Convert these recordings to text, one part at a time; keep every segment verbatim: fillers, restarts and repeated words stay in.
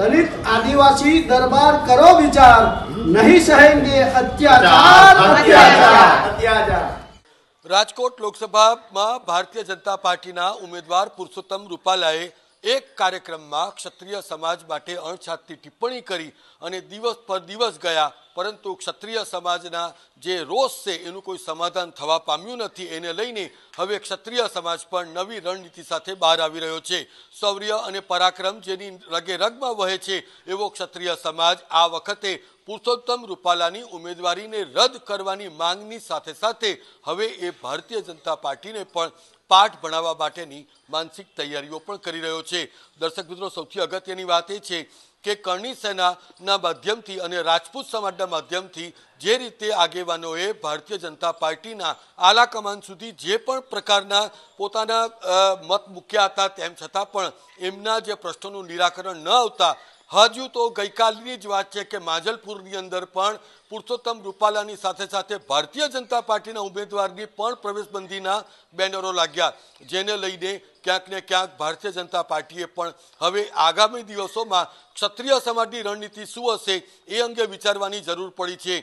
दलित आदिवासी दरबार करो विचार, नहीं सहेंगे अत्याचार अत्याचार अत्याचार। રાજકોટ લોકસભામાં ભારતીય જનતા પાર્ટીના ઉમેદવાર પુરુષોત્તમ રૂપાલાએ એક કાર્યક્રમમાં ક્ષત્રિય સમાજ માટે અણછાતી ટિપ્પણી કરી અને દિવસ પર દિવસ ગયા, પરંતુ ક્ષત્રિય સમાજના જે રોષ છે એનું કોઈ સમાધાન થવા પામ્યું નથી। એને લઈને હવે ક્ષત્રિય સમાજ પણ નવી રણનીતિ સાથે બહાર આવી રહ્યો છે। શૌર્ય અને પરાક્રમ જેની રગે રગમાં વહે છે એવો ક્ષત્રિય સમાજ આ વખતે પુરુષોત્તમ રૂપાલાની ઉમેદવારીને રદ કરવાની માંગની સાથે સાથે હવે એ ભારતીય જનતા પાર્ટીને પણ પાઠ ભણાવવા માટેની માનસિક તૈયારીઓ પણ કરી રહ્યો છે। દર્શક મિત્રો, સૌથી અગત્યની વાત એ છે કે કરણી સેનાના માધ્યમથી અને રાજપૂત સમાજના માધ્યમથી જે રીતે આગેવાનોએ ભારતીય જનતા પાર્ટીના આલા કમાન સુધી જે પણ પ્રકારના પોતાના મત મૂક્યા હતા, તેમ છતાં પણ એમના જે પ્રશ્નોનું નિરાકરણ ન આવતા હજુ તો ગઈકાલની જ વાત છે કે માંજલપુરની અંદર પણ પુરુષોત્તમ રૂપાલાની સાથે સાથે ભારતીય જનતા પાર્ટીના ઉમેદવારની પણ પ્રવેશબંધીના બેનરો લાગ્યા, જેને લઈને ક્યાંક ને ક્યાંક ભારતીય જનતા પાર્ટીએ પણ હવે આગામી દિવસોમાં ક્ષત્રિય સમાજની રણનીતિ શું હશે એ અંગે વિચારવાની જરૂર પડી છે।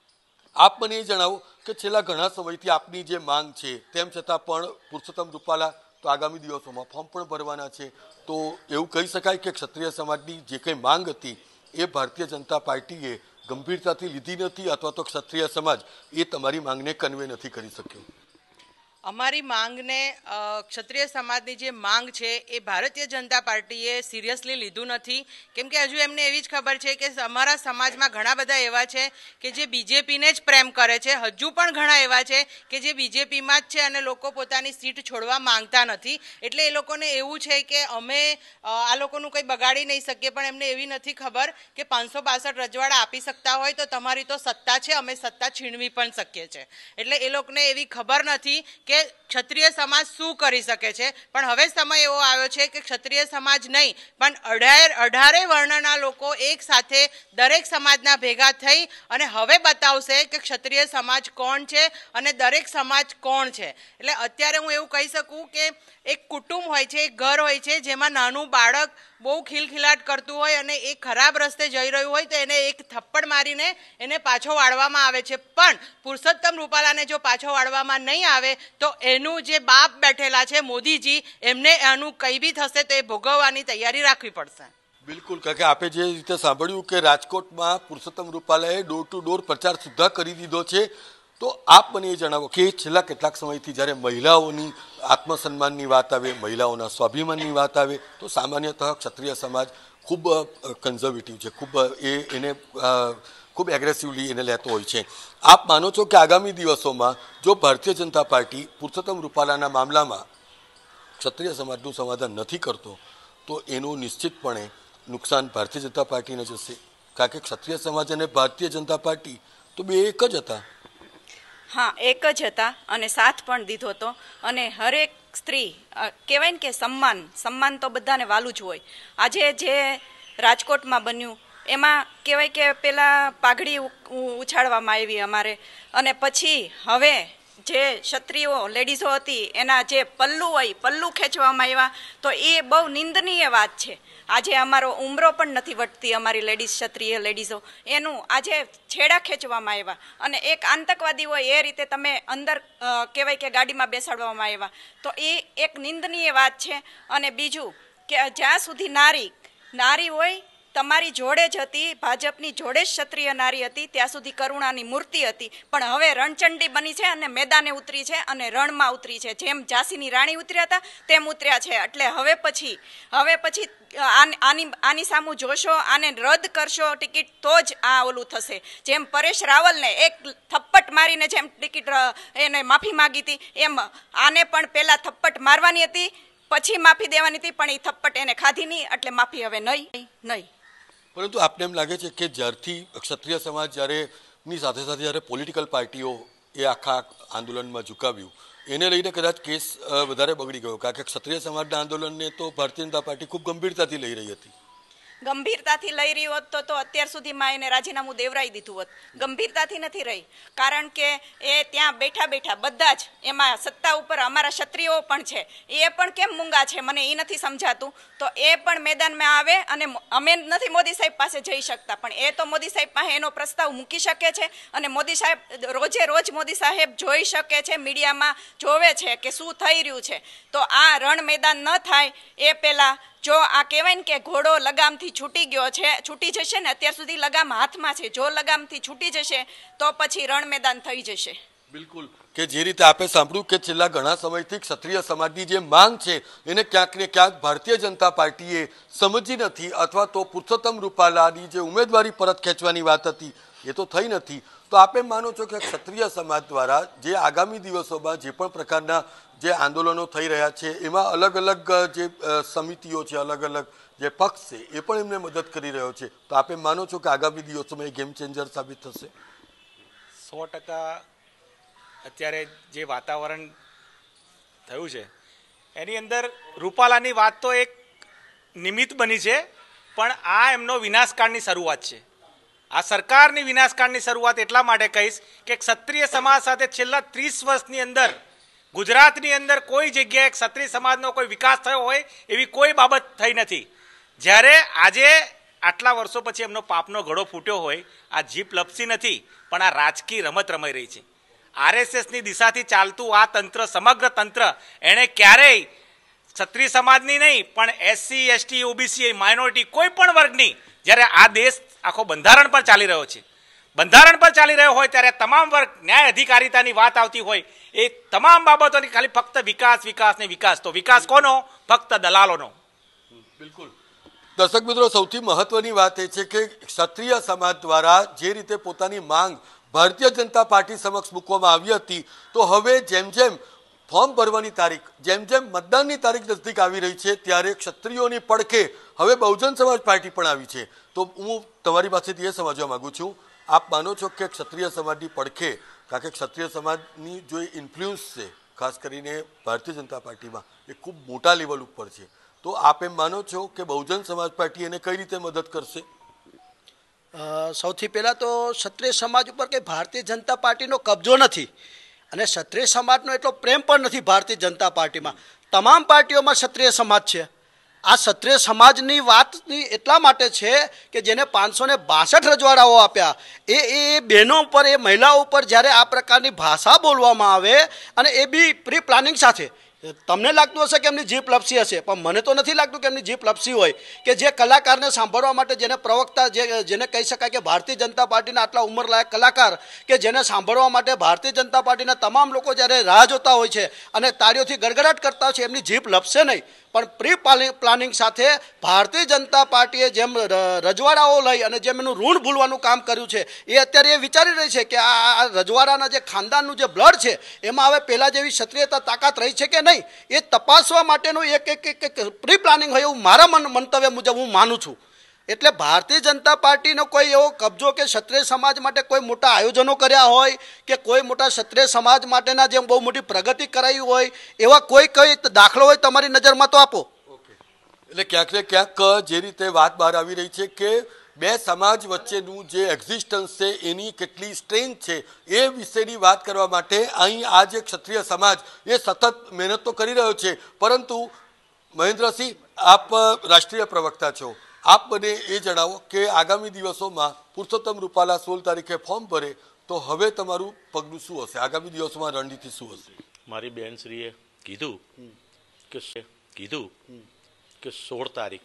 આપ મને એ જણાવો કે છેલ્લા ઘણા સમયથી આપની જે માંગ છે, તેમ છતાં પણ પુરુષોત્તમ રૂપાલા તો આગામી દિવસોમાં ફોર્મ પણ ભરવાના છે, તો એવું કહી શકાય કે ક્ષત્રિય સમાજની જે કંઈ માંગ હતી એ ભારતીય જનતા પાર્ટીએ ગંભીરતાથી લીધી નથી, અથવા તો ક્ષત્રિય સમાજ એ તમારી માંગને કન્વે નથી કરી શક્યો? અમારી માંગને ક્ષત્રિય સમાજની જે માંગ છે એ ભારતીય જનતા પાર્ટીએ સિરિયસલી લીધું નથી, કેમ કે હજુ એમને એવી જ ખબર છે કે અમારા સમાજમાં ઘણા બધા એવા છે કે જે બીજેપીને જ પ્રેમ કરે છે, હજુ પણ ઘણા એવા છે કે જે બીજેપીમાં જ છે અને લોકો પોતાની સીટ છોડવા માંગતા નથી। એટલે એ લોકોને એવું છે કે અમે આ લોકોનું કંઈ બગાડી નહીં શકીએ, પણ એમને એવી નથી ખબર કે પાંચસો બાસઠ રજવાડા આપી શકતા હોય તો તમારી તો સત્તા છે, અમે સત્તા છીનવી પણ શકીએ છીએ। એટલે એ લોકોને એવી ખબર નથી કે ક્ષત્રિય સમાજ શું કરી શકે છે। પણ હવે સમય એવો આવ્યો છે કે ક્ષત્રિય સમાજ નહીં પણ અઢાર અઢારે વર્ણના લોકો એક સાથે દરેક સમાજના ભેગા થઈ અને હવે બતાવશે કે ક્ષત્રિય સમાજ કોણ છે અને દરેક સમાજ કોણ છે। એટલે અત્યારે હું એવું કહી શકું કે એક કુટુંબ હોય છે, એક ઘર હોય છે, જેમાં નાનું બાળક બહુ ખિલખિલાટ કરતું હોય અને એ ખરાબ રસ્તે જઈ રહ્યું હોય તો એને એક થપ્પડ મારીને એને પાછો વાળવામાં આવે છે, પણ પુરુષોત્તમ રૂપાલાને જો પાછો વાળવામાં નહીં આવે તો એનું જે બાપ બેઠેલા છે મોદીજી, એમને એનું કંઈ બી થશે તો એ ભોગવવાની તૈયારી રાખવી પડશે। બિલકુલ, કારણ કે આપે જે રીતે સાંભળ્યું કે રાજકોટમાં પુરુષોત્તમ રૂપાલાએ ડોર ટુ ડોર પ્રચાર સુદ્ધા કરી દીધો છે, તો આપ મને એ જણાવો કે છેલ્લા કેટલાક સમયથી જ્યારે મહિલાઓની આત્મસન્માનની વાત આવે, મહિલાઓના સ્વાભિમાનની વાત આવે, તો સામાન્યતઃ ક્ષત્રિય સમાજ ખૂબ કન્ઝર્વેટિવ છે, ખૂબ એ એને ખૂબ એગ્રેસિવલી એને લેતો હોય છે। આપ માનો છો કે આગામી દિવસોમાં જો ભારતીય જનતા પાર્ટી પુરુષોત્તમ રૂપાલાના મામલામાં ક્ષત્રિય સમાજનું સમાધાન નથી કરતો તો એનું નિશ્ચિતપણે નુકસાન ભારતીય જનતા પાર્ટીને જશે? કારણ કે ક્ષત્રિય સમાજ અને ભારતીય જનતા પાર્ટી તો બે એક જ હતા। હા, એક જ હતા અને સાથ પણ દીધો હતો, અને હરેક સ્ત્રી કહેવાય ને કે સન્માન સન્માન તો બધાને વાલું જ હોય। આજે જે રાજકોટમાં બન્યું એમાં કહેવાય કે પેલા પાઘડી ઉછાળવામાં આવી અમારે, અને પછી હવે જે ક્ષત્રિયો લેડીઝો હતી એના જે પલ્લુ હોય પલ્લુ ખેંચવામાં આવ્યા, તો એ બહુ નિંદનીય વાત છે। આજે અમારો ઉમરો પણ નથી વટતી, અમારી લેડીઝ ક્ષત્રિય લેડીઝો એનું આજે છેડા ખેંચવામાં આવ્યા, અને એક આતંકવાદી હોય એ રીતે તમે અંદર કહેવાય કે ગાડીમાં બેસાડવામાં આવ્યા, તો એ એક નિંદનીય વાત છે। અને બીજું કે જ્યાં સુધી નારી નારી હોય તમારી જોડે જ હતી, ભાજપની જોડે જ ક્ષત્રિય નારી હતી, ત્યાં સુધી કરુણાની મૂર્તિ હતી, પણ હવે રણચંડી બની છે અને મેદાને ઉતરી છે અને રણમાં ઉતરી છે, જેમ ઝાંસીની રાણી ઉતર્યા હતા તેમ ઉતર્યા છે। એટલે હવે પછી હવે પછી આની આની સામું જોશો, આને રદ કરશો ટિકિટ તો જ આ ઓલું થશે। જેમ પરેશ રાવલને એક થપ્પટ મારીને જેમ ટિકિટ એને માફી માગી હતી, એમ આને પણ પહેલાં થપ્પટ મારવાની હતી, પછી માફી દેવાની હતી, પણ એ થપ્પટ એને ખાધી નહીં, એટલે માફી હવે નહીં નહીં। પરંતુ આપને એમ લાગે છે કે જ્યારથી ક્ષત્રિય સમાજ જ્યારે ની સાથે સાથે જ્યારે પોલિટિકલ પાર્ટીઓ એ આખા આંદોલનમાં ઝુકાવ્યું, એને લઈને કદાચ કેસ વધારે બગડી ગયો, કારણ કે ક્ષત્રિય સમાજના આંદોલનને તો ભારતીય જનતા પાર્ટી ખૂબ ગંભીરતાથી લઈ રહી હતી? ગંભીરતાથી લઈ રહી હોત તો તો અત્યાર સુધીમાં એને રાજીનામું દેવરાઈ દીધું હોત. ગંભીરતાથી નથી રહી, કારણ કે એ ત્યાં બેઠા બેઠા બધા જ એમાં સત્તા ઉપર અમારા ક્ષત્રિયો પણ છે, એ પણ કેમ મૂંગા છે મને એ નથી સમજાતું. તો એ પણ મેદાનમાં આવે અને અમે નથી મોદી સાહેબ પાસે જઈ શકતા, પણ એ તો મોદી સાહેબ પાસે એનો પ્રસ્તાવ મૂકી શકે છે અને મોદી સાહેબ રોજે રોજ મોદી સાહેબ જોઈ શકે છે, મીડિયામાં જોવે છે કે શું થઈ રહ્યું છે. તો આ રણ મેદાન ન થાય એ પહેલાં જો આ કહેવાય ને કે ઘોડો લગામથી છૂટી ગયો છે, છૂટી જશે ને, અત્યાર સુધી લગામ હાથમાં છે, જો લગામથી છૂટી જશે તો પછી રણ મેદાન થઈ જશે. બિલકુલ, કે જે રીતે આપે સાંભળ્યું કે છેલ્લા ઘણા સમયથી ક્ષત્રિય સમાજની જે માંગ છે એને ક્યાંક ને ક્યાંક ભારતીય જનતા પાર્ટીએ સમજી નથી, અથવા તો પુરુષોત્તમ રૂપાલાની જે ઉમેદવારી પરત ખેંચવાની વાત હતી એ તો થઈ નથી. તો આપે માનો છો કે ક્ષત્રિય સમાજ દ્વારા જે આગામી દિવસોમાં જે પણ પ્રકારના જે આંદોલનો થઈ રહ્યા છે એમાં અલગ અલગ જે સમિતિઓ છે, અલગ અલગ જે પક્ષ છે એ પણ એમને મદદ કરી રહ્યો છે, તો આપે માનો છો કે આગામી દિવસોમાં એ ગેમ ચેન્જર સાબિત થશે? સો ટકા અત્યારે જે વાતાવરણ થયું છે એની અંદર રૂપાલાની વાત તો એક નિમિત્ત બની છે, પણ આ એમનો વિનાશકાળની શરૂઆત છે. આ સરકારની વિનાશકાળની શરૂઆત એટલા માટે કહીશ કે ક્ષત્રિય સમાજ સાથે છેલ્લા ત્રીસ વર્ષની અંદર ગુજરાતની અંદર કોઈ જગ્યાએ ક્ષત્રિય સમાજનો કોઈ વિકાસ થયો હોય એવી કોઈ બાબત થઈ નથી. જ્યારે આજે આટલા વર્ષો પછી એમનો પાપનો ઘડો ફૂટ્યો હોય, આ જીપ લપસી નથી, પણ આ રાજકીય રમત રમાઈ રહી છે. આરએસએસની દિશાથી ચાલતું આ તંત્ર, સમગ્ર તંત્ર, એણે ક્યારેય ક્ષત્રિય સમાજની નહીં પણ એસસી એસટી ઓબીસી માઇનોરિટી કોઈ પણ વર્ગની, જ્યારે આ દેશ આખો બંધારણ પર ચાલી રહ્યો છે, બંધારણ પર ચાલી રહ્યો હોય ત્યારે તમામ વર્ગ ન્યાય અધિકારિતાની વાત આવતી હોય, એ તમામ બાબતોની ખાલી ફક્ત વિકાસ વિકાસ ને વિકાસ. તો વિકાસ કોનો? ફક્ત દલાલોનો. બિલકુલ. દર્શક મિત્રો, સૌથી મહત્વની વાત એ છે કે ક્ષત્રિય સમાજ દ્વારા જે રીતે પોતાની માંગ ભારતીય જનતા પાર્ટી સમક્ષ મૂકવામાં આવી હતી, તો હવે જેમ જેમ ફોર્મ ભરવાની તારીખ, જેમ જેમ મતદાનની તારીખ નજીક આવી રહી છે, ત્યારે ક્ષત્રિયોની પડખે હવે બહુજન સમાજ પાર્ટી પણ આવી છે. તો હું તમારી પાસેથી એ સમજવા માગું છું, આપ માનો છો કે ક્ષત્રિય સમાજની પડખે, કારણ કે ક્ષત્રિય સમાજની જો ઇન્ફ્લુઅન્સ છે ખાસ કરીને ભારતીય જનતા પાર્ટીમાં એ ખૂબ મોટા લેવલ ઉપર છે, તો આપ એમ માનો છો કે બહુજન સમાજ પાર્ટી એને કઈ રીતે મદદ કરશે? સૌથી પહેલાં તો ક્ષત્રિય સમાજ ઉપર કે ભારતીય જનતા પાર્ટીનો કબજો નથી, અને ક્ષત્રિય સમાજનો એટલો પ્રેમ પણ નથી ભારતીય જનતા પાર્ટીમાં. તમામ પાર્ટીઓમાં ક્ષત્રિય સમાજ છે. આ ક્ષત્રિય સમાજની વાતની એટલા માટે છે કે જેને પાંચસો ને બાસઠ રજવાડાઓ આપ્યા, એ એ બહેનો ઉપર, એ મહિલાઓ ઉપર જ્યારે આ પ્રકારની ભાષા બોલવામાં આવે, અને એ બી પ્રી પ્લાનિંગ સાથે, તમને લાગતું હશે કે એમની જીપ લપસી હશે, પણ મને તો નથી લાગતું કે એમની જીપ લપસી હોય. કે જે કલાકારને સાંભળવા માટે, જેને પ્રવક્તા, જે જેને કહી શકાય કે ભારતીય જનતા પાર્ટીના આટલા ઉંમરલાયક કલાકાર કે જેને સાંભળવા માટે ભારતીય જનતા પાર્ટીના તમામ લોકો જ્યારે રાહ જોતા હોય છે અને તાળીઓથી ગડગડાટ કરતા હોય છે, એમની જીપ લપસે નહીં. પણ પ્રી પ્લાનિંગ સાથે ભારતીય જનતા પાર્ટીએ જેમ રજવાડાઓ લઈ અને જેમ એનું ઋણ ભૂલવાનું કામ કર્યું છે, એ અત્યારે એ વિચારી રહી છે કે આ રજવાડાના જે ખાનદાનનું જે બ્લડ છે એમાં હવે પહેલાં જેવી ક્ષત્રિયતા તાકાત રહી છે કે નહીં, એ તપાસવા માટેનું એક એક એક પ્રી પ્લાનિંગ હોય એવું મારા મન મંતવ્ય મુજબ હું માનું છું. એટલે ભારતીય જનતા પાર્ટીનો કોઈ એવો કબજો કે ક્ષત્રિય સમાજ માટે કોઈ મોટા આયોજનો કર્યા હોય કે કોઈ મોટા ક્ષત્રિય સમાજ માટેના જેમ બહુ મોટી પ્રગતિ કરાવી હોય એવા કોઈ કઈ દાખલો હોય તમારી નજરમાં તો આપો. એટલે ક્યાંક ને ક્યાંક જે રીતે વાત બહાર આવી રહી છે કે બે સમાજ વચ્ચેનું જે એક્ઝિસ્ટન્સ છે એની કેટલી સ્ટ્રેન્થ છે એ વિશેની વાત કરવા માટે અહીં આ જે ક્ષત્રિય સમાજ એ સતત મહેનત તો કરી રહ્યો છે, પરંતુ મહેન્દ્રસિંહ, આપ રાષ્ટ્રીય પ્રવક્તા છો, આપ મને એ જણાવો કે આગામી દિવસોમાં પુરુષોત્તમ રૂપાલા સોળ તારીખે ફોર્મ ભરે તો હવે તમારું પગલું શું હશે? આગામી દિવસોમાં રણનીતિ શું હશે? મારી બહેનશ્રીએ કીધું કે કીધું કે સોળ તારીખ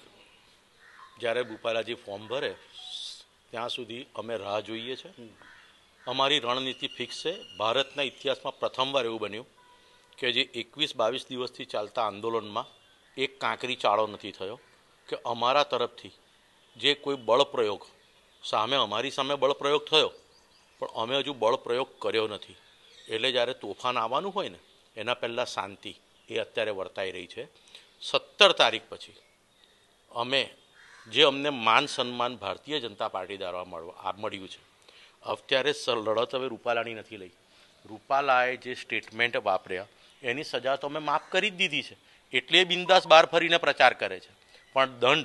જ્યારે રૂપાલાજી ફોર્મ ભરે ત્યાં સુધી અમે રાહ જોઈએ છે. અમારી રણનીતિ ફિક્સ છે. ભારતના ઇતિહાસમાં પ્રથમવાર એવું બન્યું કે જે એકવીસ બાવીસ દિવસથી ચાલતા આંદોલનમાં એક કાંકરી ચાળો નથી થયો કે અમારા તરફથી જે કોઈ બળ પ્રયોગ, સામે અમારી સામે બળ પ્રયોગ થયો પણ અમે હજુ બળ પ્રયોગ કર્યો નથી. એટલે જ્યારે તોફાન આવવાનું હોય ને એના પહેલાં શાંતિ એ અત્યારે વર્તાઈ રહી છે. સત્તર તારીખ પછી અમે જે અમને માન સન્માન ભારતીય જનતા પાર્ટી દ્વારા મળવા મળ્યું છે, અત્યારે લડત હવે રૂપાલાની નથી લઈ. રૂપાલાએ જે સ્ટેટમેન્ટ વાપર્યા એની સજા તો અમે માફ કરી જ દીધી છે, એટલે બિંદાસ બહાર ફરીને પ્રચાર કરે છે. પણ દંડ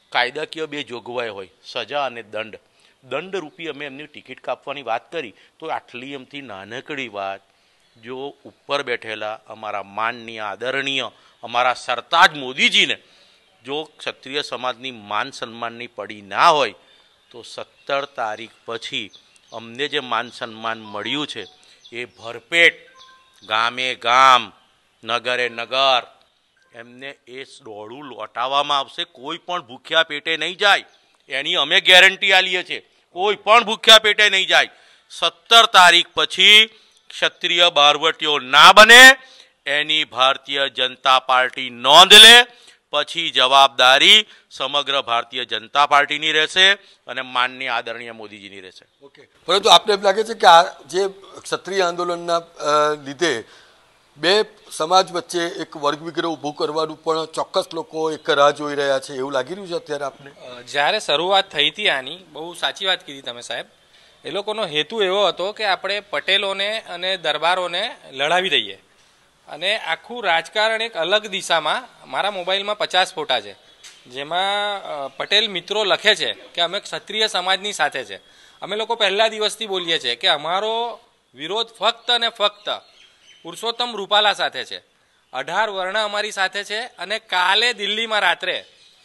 કાયદાકીય બે જોગવાઈ હોય, સજા અને દંડ. દંડ રૂપી અમે એમની ટિકિટ કાપવાની વાત કરી તો આટલી એમથી નાનકડી વાત જો ઉપર બેઠેલા અમારા માનનીય આદરણીય અમારા સરતાજ મોદીજીને જો ક્ષત્રિય સમાજની માન સન્માનની પડી ના હોય તો સત્તર તારીખ પછી અમને જે માન સન્માન મળ્યું છે એ ભરપેટ ગામે ગામ નગરે નગર એમને એ દોડું લોટાવવામાં આવશે. કોઈ પણ ભૂખ્યા પેટે નહીં જાય એની અમે ગેરંટી આલીએ છીએ. કોઈ પણ ભૂખ્યા પેટે નહીં જાય. સત્તર તારીખ પછી ક્ષત્રિય બારવટીઓ ના બને એની ભારતીય જનતા પાર્ટી નોંધ લે. પછી જવાબદારી સમગ્ર ભારતીય જનતા પાર્ટીની રહેશે અને માનનીય આદરણીય મોદીજીની રહેશે. ઓકે, પરંતુ આપને એમ લાગે છે કે આ જે ક્ષત્રિય આંદોલનના લીધે બે સમાજ વચ્ચે એક વર્ગ વિગ્રહ ઊભું કરવાનું પણ ચોક્કસ લોકો એક રાહ જોઈ રહ્યા છે એવું લાગી રહ્યું છે અત્યારે આપને? જ્યારે શરૂઆત થઈ હતી આની, બહુ સાચી વાત કીધી તમે સાહેબ, એ લોકોનો હેતુ એવો હતો કે આપણે પટેલોને અને દરબારોને લડાવી દઈએ અને આખું રાજકારણ એક અલગ દિશામાં. મારા મોબાઈલમાં પચાસ ફોટા છે જેમાં પટેલ મિત્રો લખે છે કે અમે ક્ષત્રિય સમાજની સાથે છે. અમે લોકો પહેલા દિવસથી બોલીએ છીએ કે અમારો વિરોધ ફક્ત અને ફક્ત પુરુષોત્તમ રૂપાલા સાથે છે. અઢાર વર્ણ અમારી સાથે છે અને કાલે દિલ્હીમાં રાત્રે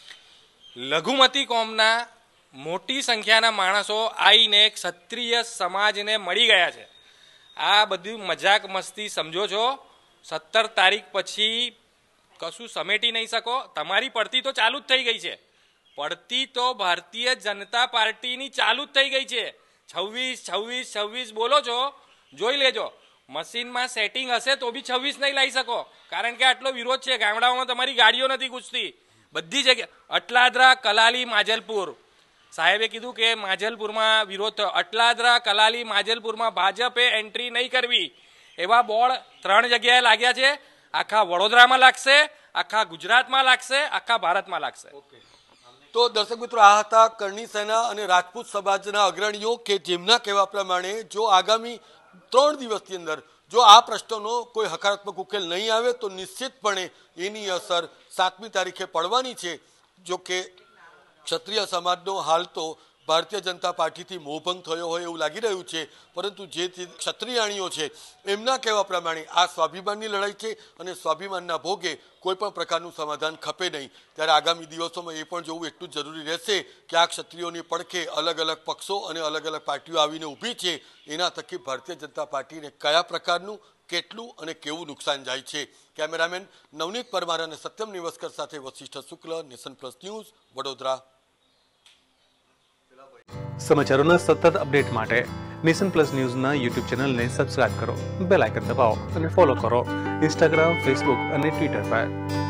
લઘુમતી કોમના મોટી સંખ્યાના માણસો આવીને ક્ષત્રિય સમાજને મળી ગયા છે. આ બધું મજાક મસ્તી સમજો છો. સત્તર તારીખ પછી કશું સમેટી નહીં શકો. તમારી પડતી તો ચાલુ જ થઈ ગઈ છે. પડતી તો ભારતીય જનતા પાર્ટીની ચાલુ જ થઈ ગઈ છે. છવ્વીસ છવ્વીસ છવ્વીસ બોલો છો, જોઈ લેજો. મશીનમાં સેટિંગ હશે તો બી છવ્વીસ નહીં લાવી શકો, કારણ કે આટલો વિરોધ છે. ગામડાઓમાં તમારી ગાડીઓ નથી ઘૂસતી બધી જગ્યાએ. અટલાદરા, કલાલી, માજલપુર, સાહેબે કીધું કે માજલપુરમાં વિરોધ થયો. અટલાદરા, કલાલી, માજલપુરમાં ભાજપે એન્ટ્રી નહીં કરવી એવા બોર્ડ ત્રણ જગ્યાએ લાગ્યા છે. આખા વડોદરામાં લાગશે, આખા ગુજરાતમાં લાગશે, આખા ભારતમાં લાગશે. તો દર્શક મિત્રો, આ હતા કરણી સેના અને રાજપૂત સમાજના અગ્રણીઓ કે જેમના કહેવા પ્રમાણે જો આગામી ત્રણ દિવસની અંદર જો આ પ્રશ્નનો કોઈ હકારાત્મક ઉકેલ નહીં આવે તો નિશ્ચિતપણે એની અસર સાતમી તારીખે પડવાની છે. જો કે ક્ષત્રિય સમાજનો હાલ તો ભારતીય જનતા પાર્ટીથી મોહભંગ થયો હોય એવું લાગી રહ્યું છે, પરંતુ જે ક્ષત્રિયાણીઓ છે એમના કહેવા પ્રમાણે આ સ્વાભિમાનની લડાઈ છે અને સ્વાભિમાનના ભોગે કોઈ પણ પ્રકારનું સમાધાન ખપે નહીં. ત્યારે આગામી દિવસોમાં એ પણ જોવું એટલું જ જરૂરી રહેશે કે આ ક્ષત્રિયોની પડખે અલગ અલગ પક્ષો અને અલગ અલગ પાર્ટીઓ આવીને ઊભી છે, એના થકી ભારતીય જનતા પાર્ટીને કયા પ્રકારનું, કેટલું અને કેવું નુકસાન જાય છે. કેમેરામેન નવનીત પરમાર અને સત્યમ નિવસ્કર સાથે Vashishtha Shukla, nation plus news, Vadodara. સમાચારોના સતત અપડેટ માટે નેશન પ્લસ ન્યૂઝના યુટ્યુબ ચેનલને સબસ્ક્રાઇબ કરો, બેલ આઇકન દબાવો અને ફોલો કરો ઇન્સ્ટાગ્રામ, ફેસબુક અને ટ્વિટર પર.